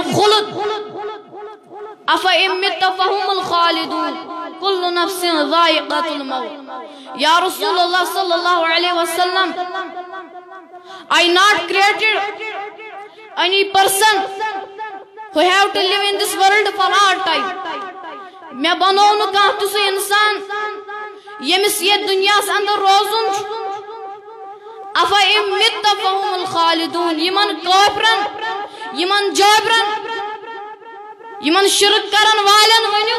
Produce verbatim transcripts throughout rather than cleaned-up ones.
الخلد أفإن مت فهم الخالدون كل نفس ذائقة الموت Ya Rasulullah sallallahu alaihi wasallam, I not created any person who have to live in this world for all time. میں بنو نہ کانٛہہ تہِ سُہ اِنسان ییٚمِس یتھ دُنیاہس اندر روزُن چھُ. أفإن مت فهم الخالدون یمن کٲفرن یمن جٲبرن یمن شرک کرن والن ؤنِو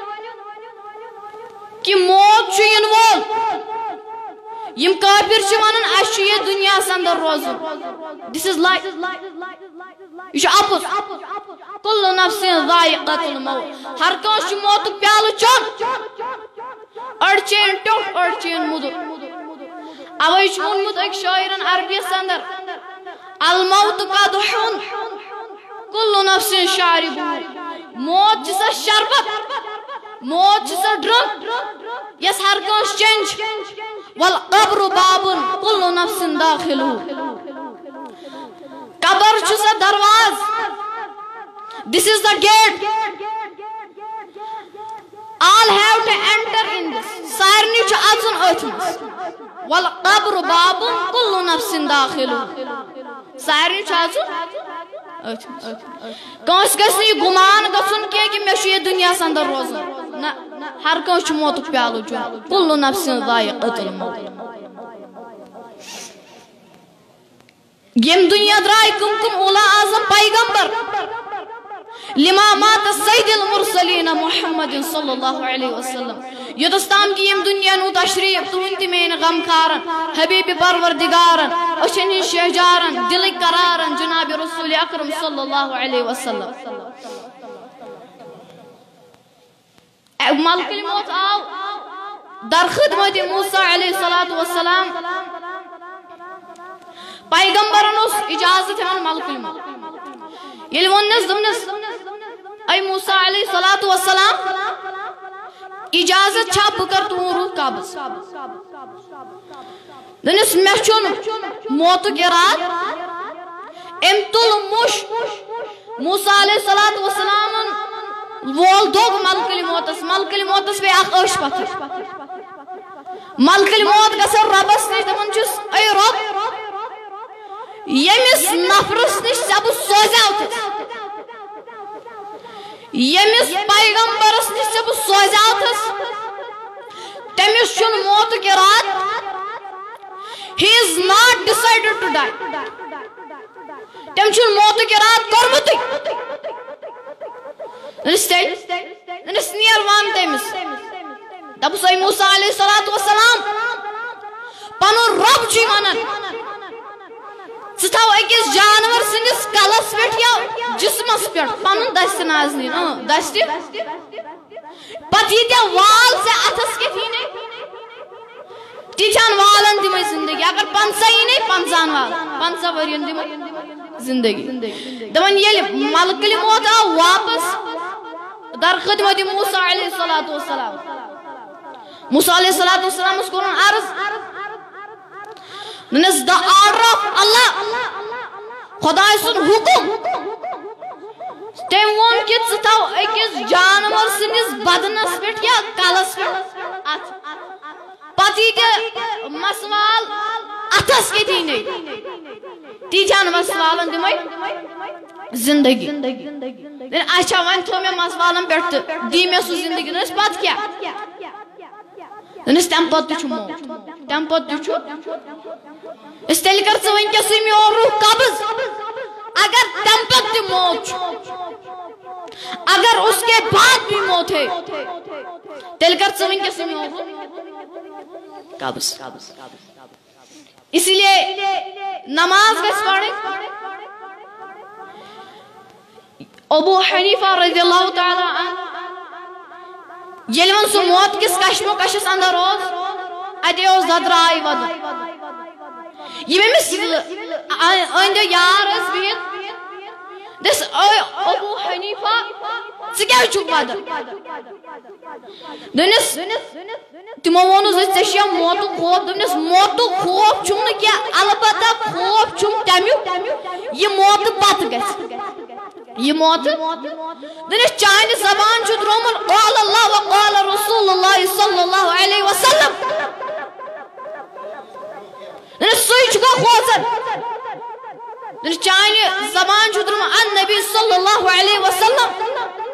کہ موت چھُ یِنہٕ وول. یم کافر چھِ ونان اَسہِ چھُ یتھ دُنیاہس اندر روزُن. This is life. یہ چھُ اپُز. كل نفس ذائقة الموت. ہر کٲنٛسہِ چھُ موتُک پیالہٕ چیوٚن. أڑۍ چیٚیِن ٹیوٚٹھ أڑۍ چیٚیِن موٚدُر. اوے چھُ ووٚنمُت أکۍ شٲعرن عربیس اندر الموت قدح كل نفس شاربون. موت چھِ سۄ شربت موت چھِ سۄ ڈرٛنٛک یۄس ہر کٲنٛسہِ چیٚنۍ چھِ. والقبر باب كل نفس داخله. قبر چھُ سۄ درواز. This is the gate. All have to enter in this. سارنٕے چھُ اژُن أتھۍ منٛز. والقبر باب كل نفس داخله. سارنٕے چھُ اژُن أتھۍ منٛز. کٲنٛسہِ گژھِ نہٕ یہِ گُمان گژھُن کینٛہہ کہِ مےٚ چھُ یتھ دُنیاہس اندر روزُن. نہ ہر کٲنٛسہِ چھُ موتُک پیالہٕ چیوٚن. كل نفس ذائقة الموت. یم دنیا درائے کم کم اولا اعظم پیغمبر لمامات سید المرسلین محمد صلی اللہ علیہ وسلم. یوتستام کی یم دنیا نو تشریف تہند تہ مین غم کھارن حبیب پروردگارن اچھن ہن شہجارن دل قرارن جناب رسول اکرم صلی اللہ علیہ وسلم. ملک الموت آو در خدمت موسیٰ علیہ الصلوۃ والسلام. پیغمبرن اس اجازت ہن ملک الموت. یل ونس دمنس اے موسیٰ علیہ الصلوۃ والسلام اجازت چھا بہ کر تہنٛد روح قبض. دنس مےٚ چھُنہٕ موتُک اراد. أمۍ تُل مُش. موسیٰ علیہ الصلوۃ والسلامن وول دوٚگ ملکل موتس. ملکل موتس پے اکھ أچھ پتھر. ملکل موت گژھان رۄبس نِش دپان چھُس اے رۄب ییٚمِس نفرس نِش ژےٚ بہٕ سوزیٛاوتھس ییٚمِس پیغمبرس نِش ژےٚ بہٕ سوزیٛاوتھس تٔمِس چھُنہٕ موتُک اراد. He is not decided to die. تٔمۍ چھُنہٕ موتُک اراد کوٚرمُتٕے. دنس نیر وان تٔمِس دپُس اے موسیٰ علیہ الصلوۃ والسلام پنُن رۄب چھُے ونان ژٕ تھاو أکِس جانور سٕنٛدِس کلس پٮ۪ٹھ یا جسمس پٮ۪ٹھ پنُن دستہِ نازنیٖن. اۭں دستہِ پتہٕ ییٖتیٛاہ وال ژےٚ اتھس کٮ۪تھ یِنَے تیٖتہن والن دِمے زندگی. اگر پنژاہ یِنَے پنژہن والن پنژاہ ؤرین دِمے زندگی. دپان ییٚلہِ ملکل موت آو واپس در خدمت موسیٰ علیہ الصلوۃ والسلام. موسیٰ علیہ الصلوۃ والسلامس کوٚرُن عرض دنس the order of Allah خداے سُنٛد حُکم. تٔمۍ ووٚن کہِ ژٕ تھاو أکِس جانور سٕنٛدِس بدنس پٮ۪ٹھ یا کلس پٮ۪ٹھ اتھ. پتہٕ ییٖتیٛاہ مسوال اتھس کٮ۪تھ یِنَے تیٖتہن مسوالن دِمے زندگی. اچھا وۄنۍ تھوٚو مےٚ مسوالن پٮ۪ٹھ تہٕ دی مےٚ سُہ زندگی. دپس پتہٕ کیٛاہ دپس تمہِ پتہٕ تہِ چھُ موت. تمہِ پتہٕ تہِ چھُ أسۍ تیٚلہِ کر ژٕ وٕنکٮ۪سٕے میون روح قبض. اگر تمہِ پتہٕ تہِ موت چھُ اگر اس کے بعد بھی موت ہے تیٚلہِ کر ژٕ وٕنکٮ۪سٕے میون روح قبض. اسی لیے نماز گژھِ پرٕنۍ. ابو حنیفہ رضی اللہ تعالیٰ عنہ ییٚلہِ وۄنۍ سُہ موت کِس کشمو کشس اندر اوس اتے اوس ددراے ودُن. یِم أمِس أنٛدۍ یار ٲسۍ بِہِتھ دس ابو حنیفہ ژٕ کیٛازِ چھُکھ ودان. دوٚپنس تِمو ووٚنُس ژےٚ چھُیا موتُک خوف. دوٚپنس موتُک خوف چھُم نہٕ کینٛہہ البتہ خوف چھُم تمیُک یہِ موتہٕ پتہٕ گژھِ. یہ موت دنس چانہ زبان چھ درومن قال اللہ و قال رسول اللہ صلی اللہ علیہ وسلم دنس سوئی چھ خوزن دنس چانہ زبان چھ درومن ان نبی صلی اللہ علیہ وسلم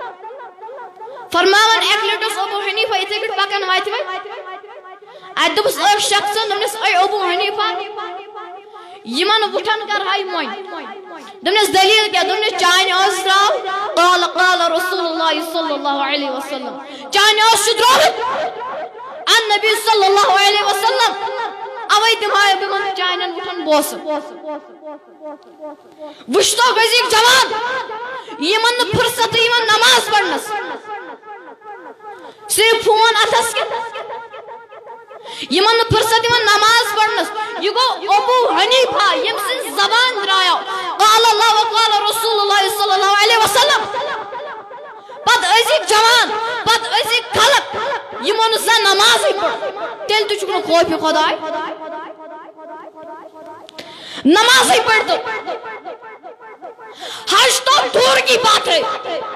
فرماون ایک لٹس ابو حنیفہ اتھے گٹ پکن وات وے ات دبس اک شخص دمس اے ابو حنیفہ یمن وٹھن کر ہائی موئی دمس دلیل کیا دمس چانہ اس راو قال قال رسول اللہ صلی اللہ علیہ وسلم چانہ اس شدرو ان نبی صلی اللہ علیہ وسلم اوے تمہائے بمن چانن وٹھن بوس وشتو گزیک جوان یمن فرصت یمن نماز پڑھنس صرف فون اتھس کے یمن فرصت یمن نماز پڑھنس یہ گو ابو حنیفہ یم سن زبان درایا قال اللہ و قال رسول اللہ صلی اللہ علیہ وسلم پت ازیک جوان پت ازیک خلق یمن سن نماز ہی پڑھ تیل تو چکن خوفی خدای نماز ہی پڑھ تو حج تو دور کی بات ہے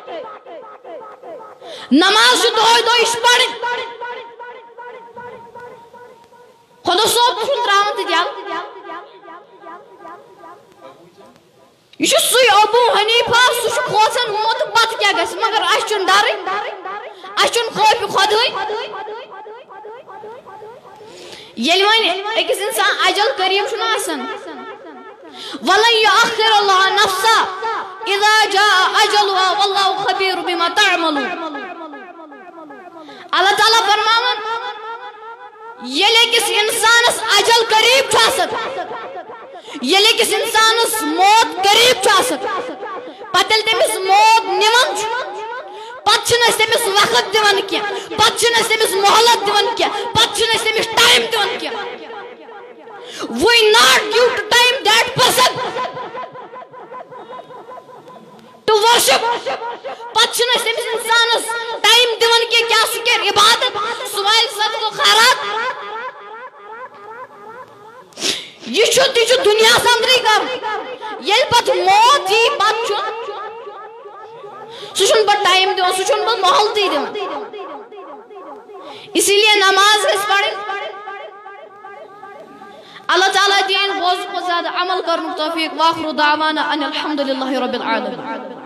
نماز دو دو اس پڑھ خدا صوب تشن تراون تی دیال یہ سوی ابو حنیفہ سوش خوزن موت پت کیا گس مگر اس چن ڈر اس چن خوف خدای یل ون اکس انسان اجل قریب چھ آسان ولن یؤخر اللہ نفسا اذا جاء اجلها والله خبیر بما تعملون اللہ تعالیٰ فرماون یلی کس انسانس اجل قریب چھاسد یلی کس انسانس موت قریب چھاسد پتل تمس موت نمن پت چھنس تمس وقت دیون کیا پت چھنس تمس مہلت دیون کیا پت چھنس تمس ٹائم دیون کیا we not give to time that person to worship پت چھنس تمس انسانس ٹائم دیون کیا کیا سکر عبادت سوال صدق خیرات یہ چھو تی چھو دنیا سندری کر یل پت موت ہی پت چھو سوچن پر ٹائم دیون سوچن پر محل دی دیون اسی لیے نماز اس پڑھیں اللہ تعالیٰ دین بوز کو زیادہ عمل کرنے توفیق واخر دعوانا ان الحمدللہ رب العالمین